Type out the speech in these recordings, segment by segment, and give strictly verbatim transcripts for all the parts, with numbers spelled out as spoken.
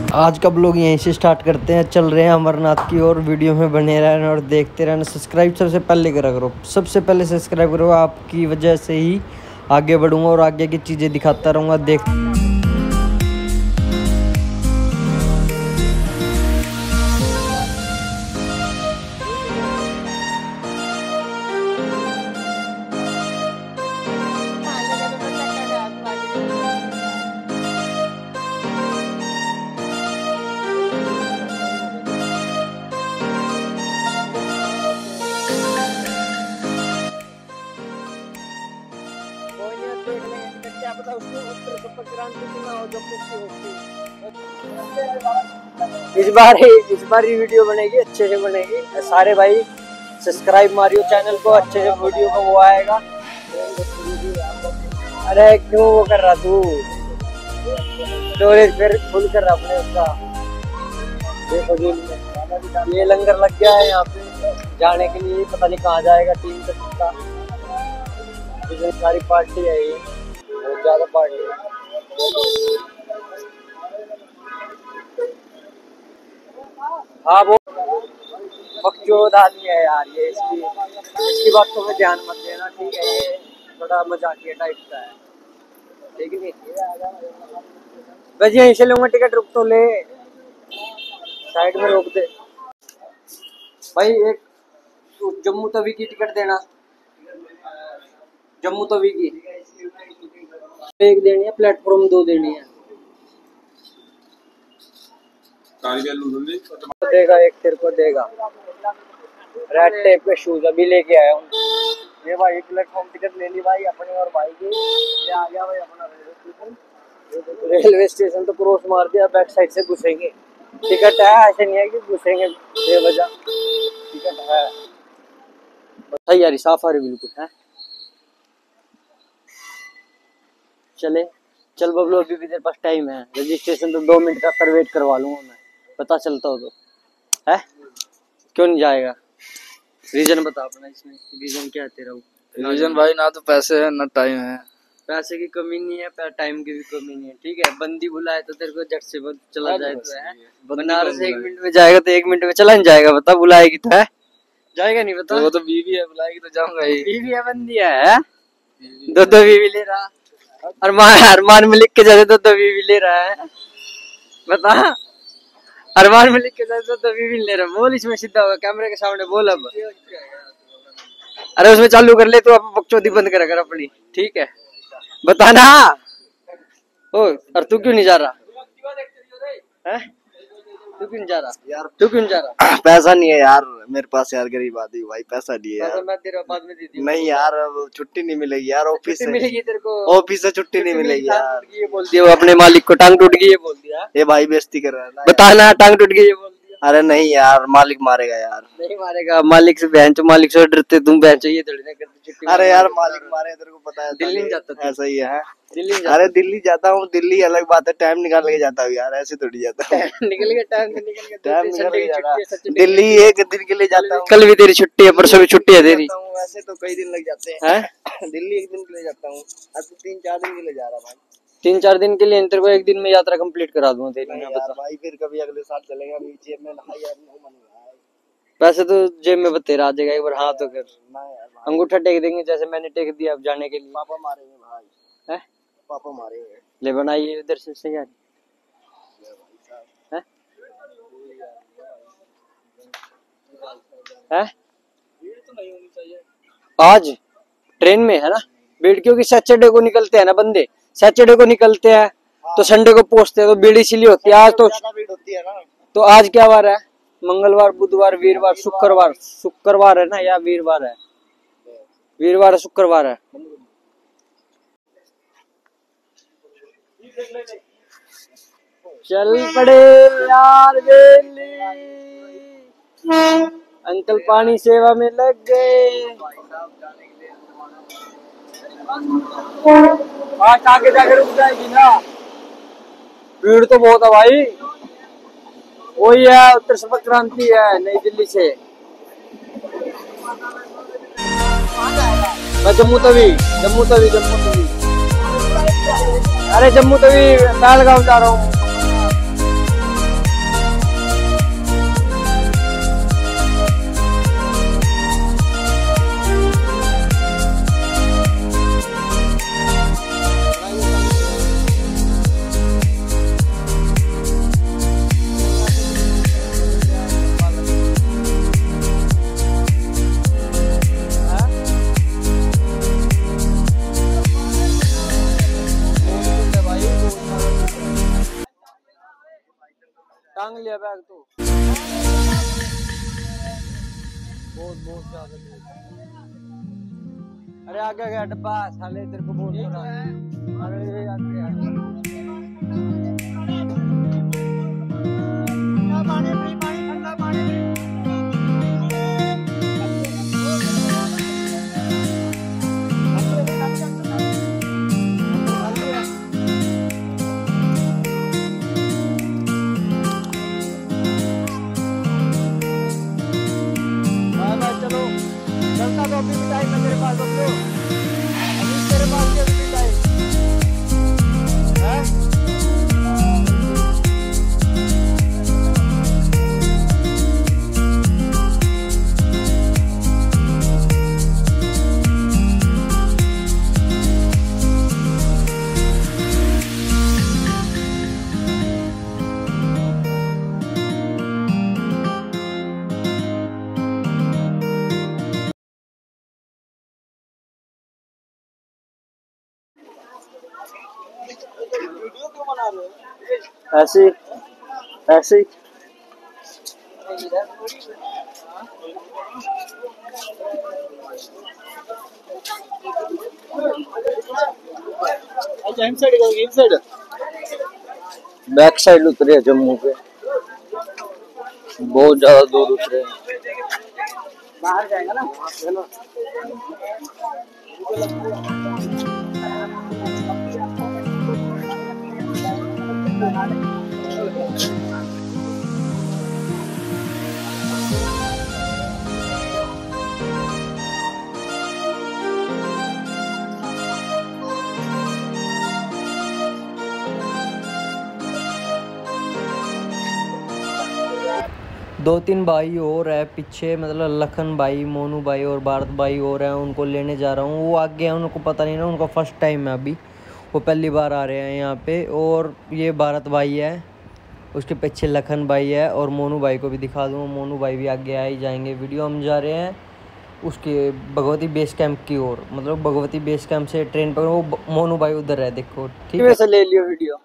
आज का ब्लॉग यहीं से स्टार्ट करते हैं। चल रहे हैं अमरनाथ की ओर। वीडियो में बने रहना और देखते रहना। सब्सक्राइब सबसे पहले करा करो, सबसे पहले सब्सक्राइब करो। आपकी वजह से ही आगे बढ़ूंगा और आगे की चीज़ें दिखाता रहूँगा। देख क्या पता उसको उत्तर संक्रांति ना हो जब इस बार ही इस बार ही वीडियो बनेगी, अच्छे से बनेगी। सारे भाई सब्सक्राइब मारियो चैनल को, अच्छे से वीडियो का वो आएगा। अरे क्यों वो कर रहा तू, स्टोरेज फिर फुल कर रहा अपने उसका। देखो जी ये लंगर लग गया है यहाँ पे जाने के लिए, पता नहीं कहाँ जाएगा टीम का। सारी पार्टी है ये, बहुत ज्यादा पार्टी है। हाँ वो बकचोद आदमी है यार ये, इसकी इसकी बात को मैं ध्यान मत देना, ठीक है। ये बड़ा मजाकिया टाइप का है, ठीक है। बस यहीं से लूंगा टिकट, रुक तो ले, साइड में रोक दे भाई। एक जम्मू तवी की टिकट देना, जम्मू तवी की एक देनी है, प्लेटफॉर्म दो देनी है। देगा एक तेरे को देगा। रेड टेप के शूज अभी लेके आया हूँ। ये भाई प्लेटफॉर्म टिकट ले ली भाई अपने और भाई की। ये आ गया भाई अपना रेलवे स्टेशन। रेलवे स्टेशन तो क्रॉस मार दिया, बैक साइड से घुसेंगे। टिकट है, ऐसे नहीं है कि घुसेंगे बेवजह, टिकट है। सही यार, साफ आ रही बिल्कुल है। चले चल बबलू, अभी भी तेरे पास टाइम है। रजिस्ट्रेशन तो दो मिनट का कर वेट करवा लूंगा मैं, पता चलता हो तो है। क्यों नहीं जाएगा, रीजन बता अपना इसमें। रीजन क्या है तेरा? रीजन भाई ना तो पैसे है ना टाइम है। पैसे की कमी नहीं है, टाइम की भी कमी नहीं है, ठीक है। बंदी बुलाए तो तेरे को झट से चला जाए तो है। बनारस एक मिनट में जाएगा तो एक मिनट में चला नहीं जाएगा, बता। बुलाएगी तो है, जाएगा नहीं बता। वो तो बीवी है, बुलाएगी तो जाऊंगा ही। बीवी है, बंदी है, दो दो बीवी ले रहा। अरमान अरमान मलिक के जैसे दो दो बीवी ले रहा है, बता। अरमान मलिक के जैसे दो दो बीवी ले रहा। बोल इसमें सीधा होगा, कैमरे के सामने बोल अब। अरे उसमें चालू कर ले, तो अब बकचोदी बंद कर कर अपनी, ठीक है। बताना। ओ और तू क्यों नहीं जा रहा है? तू क्यों नहीं जा रहा यार? तू क्यों नहीं जा रहा? पैसा नहीं है यार मेरे पास यार, गरीब आदमी भाई, पैसा नहीं है यार। मैं तेरे बाद में दे दी। नहीं यार, छुट्टी नहीं मिलेगी यार, ऑफिस से मिलेगी तेरे को, ऑफिस से छुट्टी नहीं मिलेगी यार। ये बोल दिया वो अपने मालिक को, टांग टूट गई ये बोल दिया। ये भाई बेइज्जती कर रहा है। बताना, टांग टूट गई ये बोल दिया। अरे नहीं यार, मालिक मारेगा यार। नहीं मारेगा, मालिक से बहन चो, मालिक से डरते तुम बहन चो, ये थोड़ी ना करते छुट्टी। अरे यार मालिक मारे, तेरे को पता है। दिल्ली नहीं जाता ऐसा ही है दिल्ली। अरे दिल्ली जाता हूँ, दिल्ली अलग बात है, टाइम निकाल के जाता हूँ यार, ऐसे थोड़ी जाता हूँ। निकल गया टाइम, निकल गया टाइम निकल के जाता। दिल्ली एक दिन के लिए जाता हूँ। कल भी तेरी छुट्टी है, परसों भी छुट्टी है तेरी। वैसे तो कई दिन लग जाते हैं। दिल्ली एक दिन के लिए जाता हूँ, अब तो तीन चार दिन के लिए जा रहा भाई। तीन चार दिन के लिए तेरे को एक दिन में यात्रा कंप्लीट करा दूंगा तेरी। यार भाई फिर कभी अगले साल चलेगा। नीचे में भाई यार मन है। पैसे तो जेब में तेरा आ जाएगा, एक बार हाँ तो कर। अंगूठा टेक देंगे जैसे मैंने टेक दिया अब जाने के लिए। पापा मारेंगे भाई, है पापा मारेंगे। ले बनाइए उधर से सही यार है, है? आज ट्रेन में है ना भीड़, क्योंकि सैटरडे को निकलते हैं ना बंदे, सैटरडे को निकलते हैं तो संडे को पहुंचते हैं, तो भीड़ इसीलिए होती है। आज तो भीड़ होती है ना। तो आज क्या वार है? मंगलवार, बुधवार, वीरवार, शुक्रवार। शुक्रवार है ना या वीरवार है? वीरवार है, शुक्रवार है। चल पड़े यार बेली, अंकल पानी सेवा में लग गए। आज आगे जाकर रुक जाएगी ना, भीड़ तो बहुत है भाई। वही है, उत्तर संक्रांति है नई दिल्ली से। मैं जम्मू तवी जम्मू तवी जम्मू तवी अरे जम्मू तवी पहलगाम जा रहा हूँ। नहीं लिया बैग तो बहुत बहुत ज्यादा। अरे आगे गया डब्बा साले तेरे को बोल रहा है। अरे आगे पानी फ्री पानी ठंडा पानी फ्री। चलो चलता तो अभी भी टाइम है मेरे पास। अब तो अभी तेरे पास भी अभी टाइम है। ऐसे ऐसे बैक साइड उतरे जम्मू के बहुत ज्यादा दूर उतरे। बाहर जाएगा ना दो तीन भाई और है पीछे, मतलब लखन भाई, मोनू भाई और भारत भाई और हैं। उनको लेने जा रहा हूँ। वो आगे हैं, उनको पता नहीं ना, उनका फर्स्ट टाइम है अभी, वो पहली बार आ रहे हैं यहाँ पे। और ये भारत भाई है, उसके पीछे लखन भाई है और मोनू भाई को भी दिखा दूँ। मोनू भाई भी आगे आ ही जाएंगे। वीडियो हम जा रहे हैं उसके भगवती बेस कैंप की ओर, मतलब भगवती बेस कैंप से ट्रेन पर। वो मोनू भाई उधर है, देखो ठीक है। ले लियो वीडियो।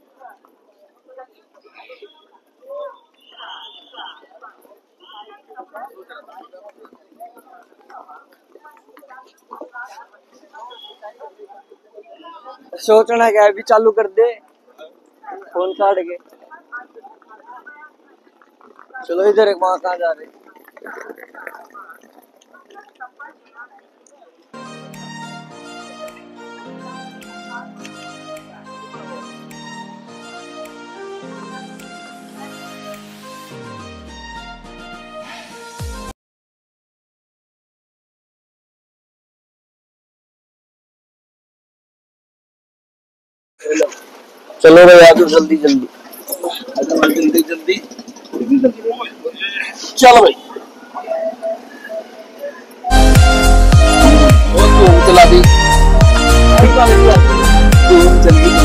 सोचना क्या अभी चालू कर दे फोन काट के। चलो इधर एक वहां कहाँ जा रहे। चलो भाई आ जाओ जल्दी जल्दी जल्दी जल्दी चलो भाई। चला दी चल गई।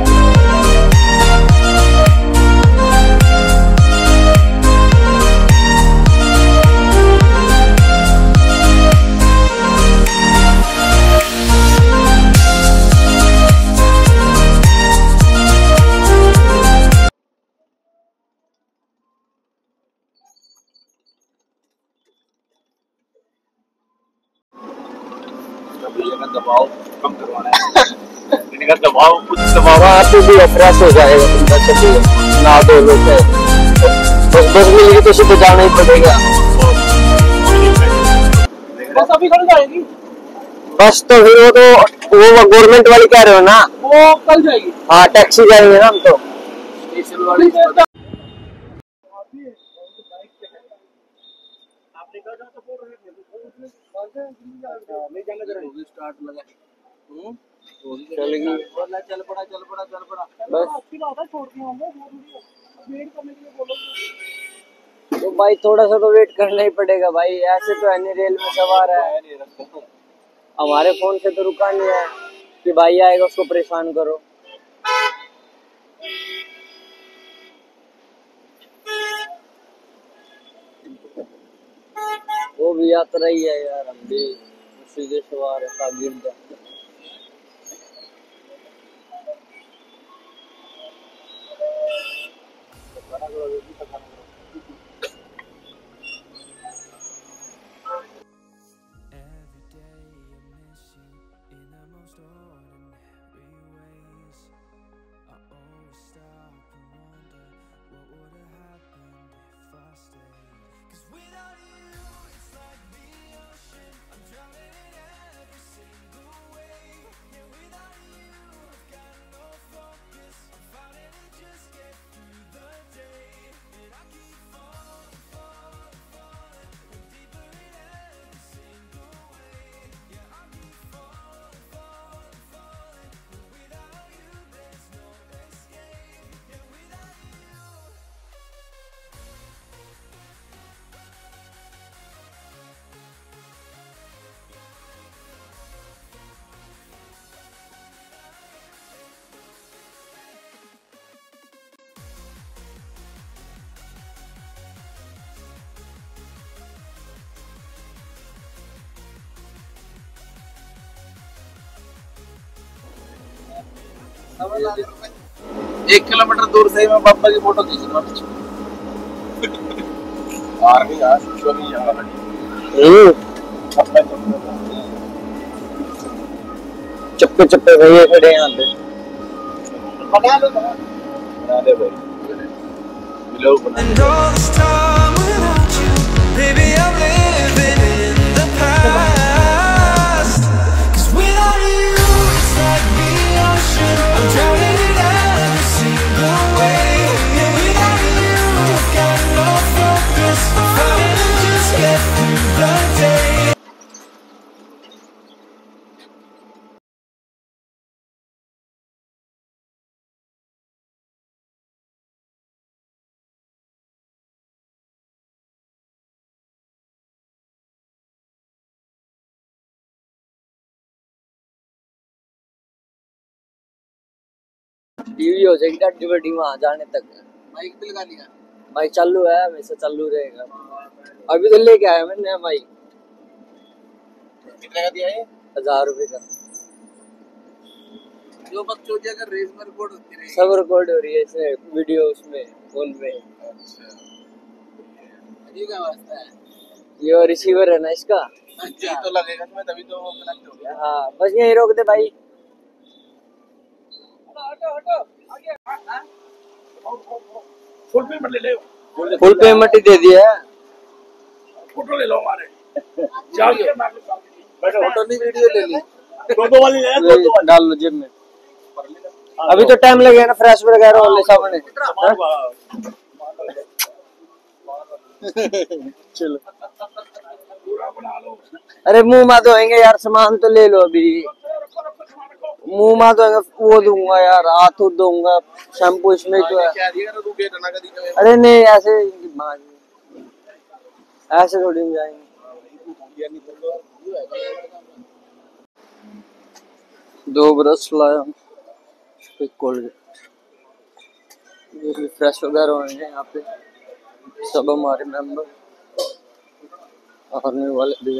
दबाव कम करवाना है। इनका दबाव कुछ दबाव आपको भी अभ्यास हो जाएगा। तुमका चलिए ना दो लोग है बस बस मिलेगी तो सीधे जाना ही पड़ेगा। बस अभी कल जाएगी बस। तो फिर वो तो वो गवर्नमेंट वाली कह रहे हो ना, वो कल जाएगी। हाँ टैक्सी जाएंगे ना हम तो स्टेशन वाली। स्टार्ट लगा चलेगी। चल पड़ा चल पड़ा चल पड़ा बस अच्छी बात है। छोड़ती होंगे वेट करने के लिए बोलोगे तो भाई थोड़ा सा तो वेट करना ही पड़ेगा भाई। ऐसे तो है नहीं रेल में सवार है। हमारे फोन से तो रुका नहीं है कि भाई आएगा उसको परेशान करो। वो भी यात्रा ही है यार, हम भी सीधे सवार है शागिर्द। एक किलोमीटर दूर से ही मैं पापा की फोटो खींचूंगा। आर्मी यार नहीं जाऊंगा। चप्पे चप्पे भैया खड़े यहाँ पे। बना लो बना ले भाई मिलो बना टीवी हो जाएगी डंडी बड़ी वहां जाने तक। माइक भी लगा लिया। माइक चालू है हमेशा चालू रहेगा। अभी तो लेके आया मैंने माइक। कितने का दिया ये? हजार रुपए का। जो बच्चों की अगर रेस में रिकॉर्ड होती रही सब रिकॉर्ड हो रही है इसमें वीडियो उसमें फोन में। अच्छा ये क्या वास्ता है? ये रिसीवर है ना इसका। अच्छा तो लगेगा तुम्हें तभी तो वो कनेक्ट हो गया। हाँ बस यही रोक दे भाई। हटो हटो आगे हां फुल पेमेंट ले ले। फुल पेमेंट ही दे दिया है। फोटो ले लो हमारे जाओ के बैठो। फोटो नहीं वीडियो ले ली। दो दो वाली ले दो दो डाल लो जेब में। अभी तो टाइम लगेगा ना फ्रेश वगैरह होने सामने। चलो अरे मुंह मा धोएंगे यार सामान तो ले लो अभी। मुंह मा धोएंगे वो दूंगा यार हाथ दूंगा शैम्पू इसमें तो है। अरे नहीं ऐसे ऐसे थोड़ी नहीं जाएंगे। दो ब्रश लाया एक कोलगेट। ये रिफ्रेश वगैरह होंगे यहाँ पे सब हमारे मेंबर आर्मी वाले भैया।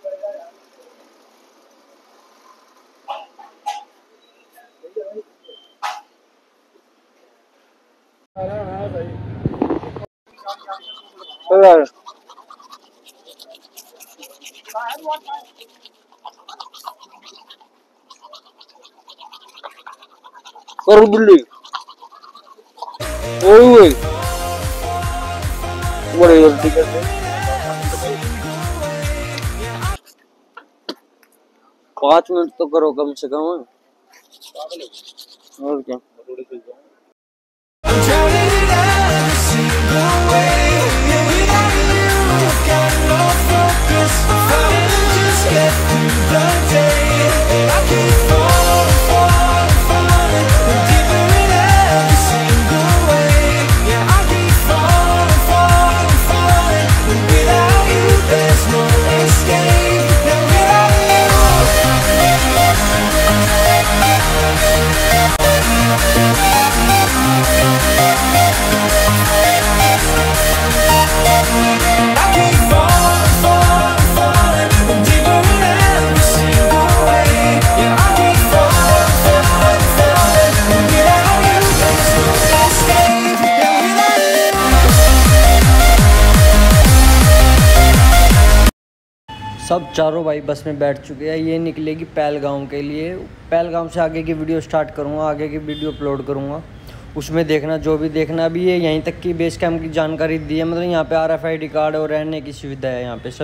करो बिल्ली ओए बड़े जल्दी करते पाँच मिनट तो करो कम से कम। और क्या सब चारों भाई बस में बैठ चुके हैं। ये निकलेगी पहलगाम के लिए। पहलगाम से आगे की वीडियो स्टार्ट करूँगा आगे की वीडियो अपलोड करूँगा उसमें देखना जो भी देखना। भी ये यहीं तक की बेस कैंप की जानकारी दी है। मतलब यहाँ पे R F I D card और रहने की सुविधा है यहाँ पे।